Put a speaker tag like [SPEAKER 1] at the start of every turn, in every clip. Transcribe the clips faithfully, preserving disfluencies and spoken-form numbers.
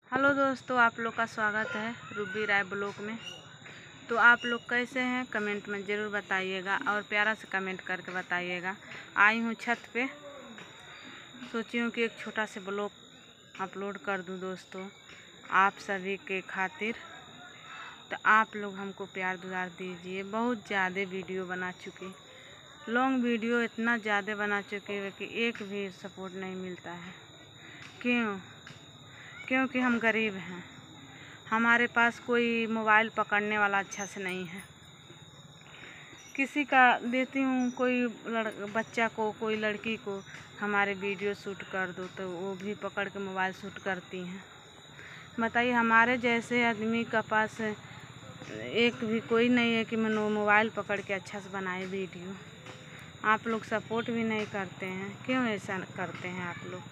[SPEAKER 1] Hello दोस्तों, आप लोग का स्वागत है रूबी राय ब्लॉग में। तो आप लोग कैसे हैं कमेंट में ज़रूर बताइएगा और प्यारा से कमेंट करके बताइएगा। आई हूँ छत पे, सोची हूँ कि एक छोटा से ब्लॉग अपलोड कर दूँ दोस्तों आप सभी के खातिर। तो आप लोग हमको प्यार दुलार दीजिए। बहुत ज़्यादा वीडियो बना चुकी, लॉन्ग वीडियो इतना ज़्यादा बना चुकी है कि एक भी सपोर्ट नहीं मिलता है। क्यों? क्योंकि हम गरीब हैं, हमारे पास कोई मोबाइल पकड़ने वाला अच्छा से नहीं है। किसी का देती हूँ, कोई लड़ बच्चा को, कोई लड़की को हमारे वीडियो शूट कर दो तो वो भी पकड़ के मोबाइल शूट करती हैं। बताइए, हमारे जैसे आदमी का पास एक भी कोई नहीं है कि मैं मोबाइल पकड़ के अच्छा से बनाए वीडियो। आप लोग सपोर्ट भी नहीं करते हैं, क्यों ऐसा करते हैं आप लोग?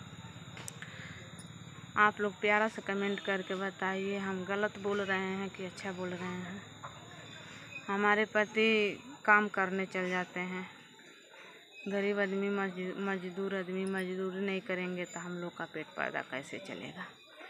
[SPEAKER 1] आप लोग प्यारा से कमेंट करके बताइए हम गलत बोल रहे हैं कि अच्छा बोल रहे हैं। हमारे पति काम करने चल जाते हैं, गरीब आदमी, मजदूर आदमी मजदूरी नहीं करेंगे तो हम लोग का पेट पर्दा कैसे चलेगा।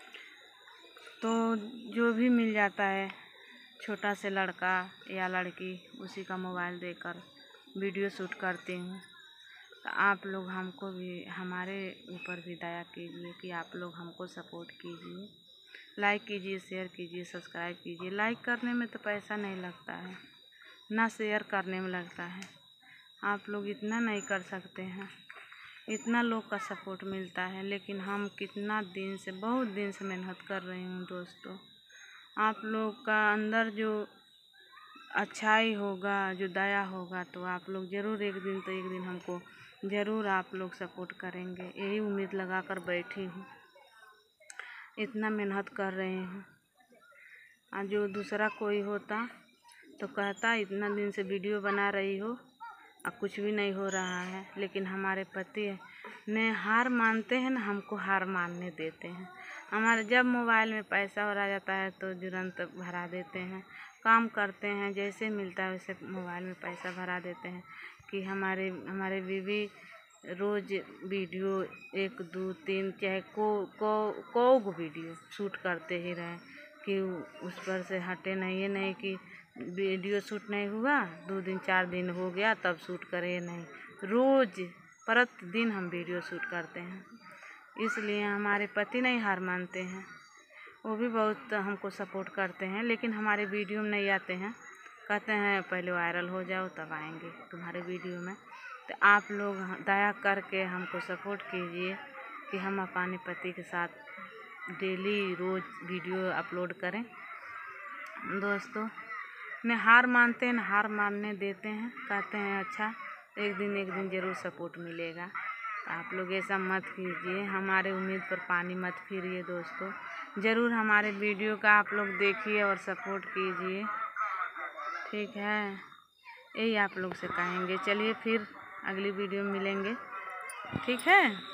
[SPEAKER 1] तो जो भी मिल जाता है, छोटा से लड़का या लड़की, उसी का मोबाइल देकर वीडियो शूट करती हूँ। तो आप लोग हमको भी, हमारे ऊपर भी दया कीजिए कि आप लोग हमको सपोर्ट कीजिए, लाइक कीजिए, शेयर कीजिए, सब्सक्राइब कीजिए। लाइक करने में तो पैसा नहीं लगता है, ना शेयर करने में लगता है। आप लोग इतना नहीं कर सकते हैं, इतना लोग का सपोर्ट मिलता है। लेकिन हम कितना दिन से, बहुत दिन से मेहनत कर रही हूँ दोस्तों। आप लोग का अंदर जो अच्छाई होगा, जो दया होगा, तो आप लोग ज़रूर एक दिन तो एक दिन हमको ज़रूर आप लोग सपोर्ट करेंगे। यही उम्मीद लगा कर बैठी हूँ, इतना मेहनत कर रही हूँ। आज जो दूसरा कोई होता तो कहता इतना दिन से वीडियो बना रही हो और कुछ भी नहीं हो रहा है। लेकिन हमारे पति ने हार मानते हैं ना, हमको हार मानने देते हैं। हमारे जब मोबाइल में पैसा हो रहा जाता है तो तुरंत भरा देते हैं। काम करते हैं, जैसे मिलता है वैसे मोबाइल में पैसा भरा देते हैं कि हमारे हमारे बीवी रोज़ वीडियो एक दो तीन चाहे को को को वीडियो शूट करते ही रहें कि उस पर से हटे नहीं। ये नहीं कि वीडियो शूट नहीं हुआ, दो दिन चार दिन हो गया तब शूट करे, नहीं, रोज़ प्रतिदिन हम वीडियो शूट करते हैं। इसलिए हमारे पति नहीं हार मानते हैं, वो भी बहुत हमको सपोर्ट करते हैं। लेकिन हमारे वीडियो में नहीं आते हैं, कहते हैं पहले वायरल हो जाओ तब आएंगे तुम्हारे वीडियो में। तो आप लोग दया करके हमको सपोर्ट कीजिए कि हम अपने पति के साथ डेली रोज़ वीडियो अपलोड करें दोस्तों। न हार मानते हैं, न हार मानने देते हैं, कहते हैं अच्छा एक दिन एक दिन ज़रूर सपोर्ट मिलेगा। तो आप लोग ऐसा मत कीजिए, हमारे उम्मीद पर पानी मत फिरिए दोस्तों। ज़रूर हमारे वीडियो का आप लोग देखिए और सपोर्ट कीजिए, ठीक है? यही आप लोग से कहेंगे। चलिए फिर अगली वीडियो में मिलेंगे, ठीक है?